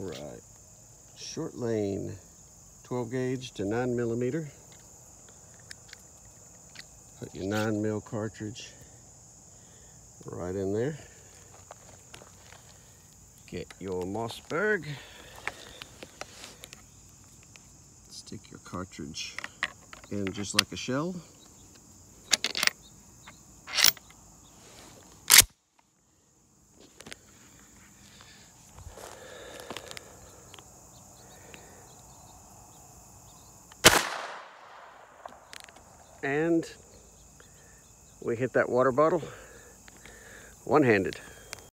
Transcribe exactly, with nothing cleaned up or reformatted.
right, short lane, twelve gauge to nine millimeter. Put your nine mil cartridge right in there. Get your Mossberg. Stick your cartridge in just like a shell. And we hit that water bottle one-handed.